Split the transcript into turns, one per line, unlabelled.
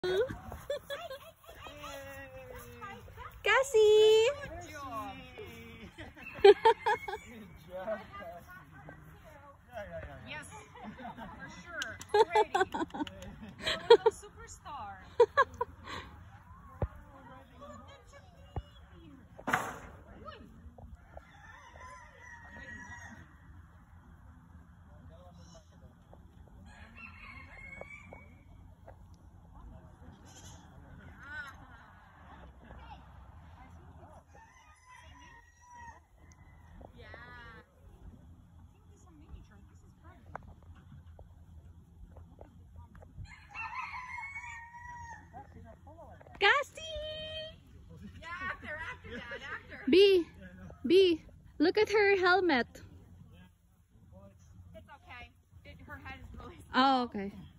Cassie!
Yes, for sure. Already. You're a little superstar.
Cassie!
Yeah, after that, after.
B, look at her helmet.
It's okay. Her head is really
Oh, okay.